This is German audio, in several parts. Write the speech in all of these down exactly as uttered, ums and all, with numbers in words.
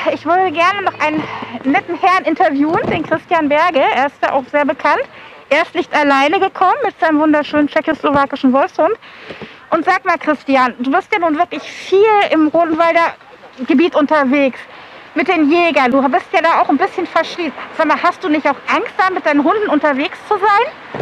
ich würde gerne noch einen netten Herrn interviewen, den Christian Berge. Er ist da auch sehr bekannt. Er ist nicht alleine gekommen mit seinem wunderschönen tschechoslowakischen Wolfshund. Und sag mal, Christian, du bist ja nun wirklich viel im Rodenwalder Gebiet unterwegs mit den Jägern. Du bist ja da auch ein bisschen verschieden. Sag mal, hast du nicht auch Angst, da mit deinen Hunden unterwegs zu sein?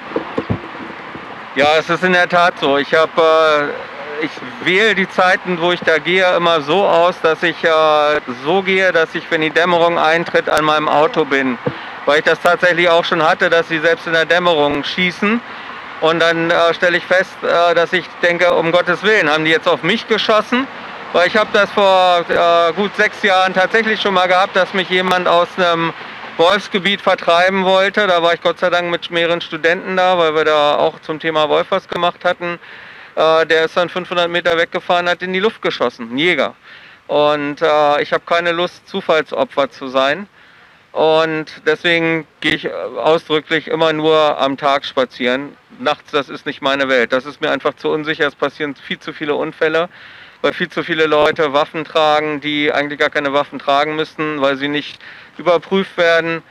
Ja, es ist in der Tat so. Ich habe, äh, ich wähle die Zeiten, wo ich da gehe, immer so aus, dass ich äh, so gehe, dass ich, wenn die Dämmerung eintritt, an meinem Auto bin. Weil ich das tatsächlich auch schon hatte, dass sie selbst in der Dämmerung schießen. Und dann äh, stelle ich fest, äh, dass ich denke, um Gottes Willen, haben die jetzt auf mich geschossen? Weil ich habe das vor äh, gut sechs Jahren tatsächlich schon mal gehabt, dass mich jemand aus einem Wolfsgebiet vertreiben wollte. Da war ich Gott sei Dank mit mehreren Studenten da, weil wir da auch zum Thema Wolf was gemacht hatten. Äh, der ist dann fünfhundert Meter weggefahren, hat in die Luft geschossen, ein Jäger. Und äh, ich habe keine Lust, Zufallsopfer zu sein. Und deswegen gehe ich ausdrücklich immer nur am Tag spazieren. Nachts, das ist nicht meine Welt. Das ist mir einfach zu unsicher. Es passieren viel zu viele Unfälle, weil viel zu viele Leute Waffen tragen, die eigentlich gar keine Waffen tragen müssten, weil sie nicht überprüft werden.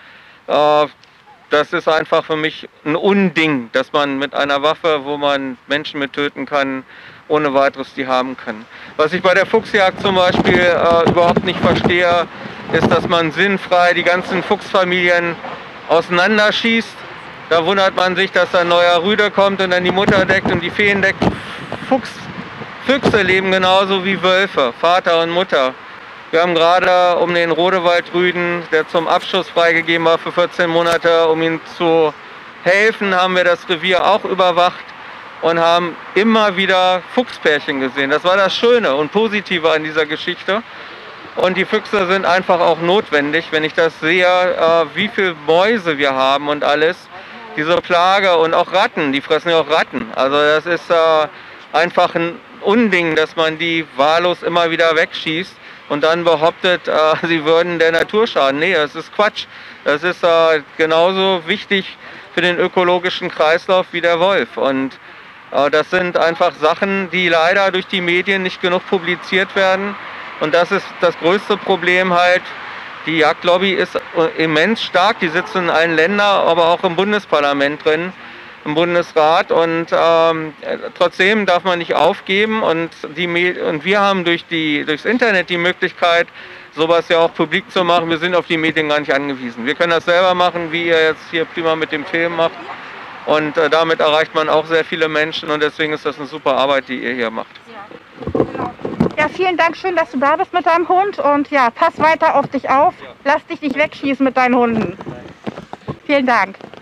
Das ist einfach für mich ein Unding, dass man mit einer Waffe, wo man Menschen mit töten kann, ohne weiteres die haben kann. Was ich bei der Fuchsjagd zum Beispiel äh, überhaupt nicht verstehe, ist, dass man sinnfrei die ganzen Fuchsfamilien auseinanderschießt. Da wundert man sich, dass ein neuer Rüde kommt und dann die Mutter deckt und die Feen deckt. Fuchs, Füchse leben genauso wie Wölfe, Vater und Mutter. Wir haben gerade um den Rodewaldrüden, der zum Abschuss freigegeben war für vierzehn Monate, um ihm zu helfen, haben wir das Revier auch überwacht und haben immer wieder Fuchspärchen gesehen. Das war das Schöne und Positive an dieser Geschichte. Und die Füchse sind einfach auch notwendig, wenn ich das sehe, äh, wie viele Mäuse wir haben und alles. Diese Plage und auch Ratten, die fressen ja auch Ratten. Also das ist äh, einfach ein Unding, dass man die wahllos immer wieder wegschießt und dann behauptet, äh, sie würden der Natur schaden. Nee, das ist Quatsch. Das ist äh, genauso wichtig für den ökologischen Kreislauf wie der Wolf. Und äh, das sind einfach Sachen, die leider durch die Medien nicht genug publiziert werden. Und das ist das größte Problem halt. Die Jagdlobby ist immens stark, die sitzen in allen Ländern, aber auch im Bundesparlament drin, im Bundesrat. Und ähm, trotzdem darf man nicht aufgeben. Und, die, und wir haben durch die, durchs Internet die Möglichkeit, sowas ja auch publik zu machen. Wir sind auf die Medien gar nicht angewiesen. Wir können das selber machen, wie ihr jetzt hier prima mit dem Film macht. Und äh, damit erreicht man auch sehr viele Menschen. Und deswegen ist das eine super Arbeit, die ihr hier macht. Ja, genau. Ja, vielen Dank, schön, dass du da bist mit deinem Hund und ja, pass weiter auf dich auf, lass dich nicht wegschießen mit deinen Hunden. Vielen Dank.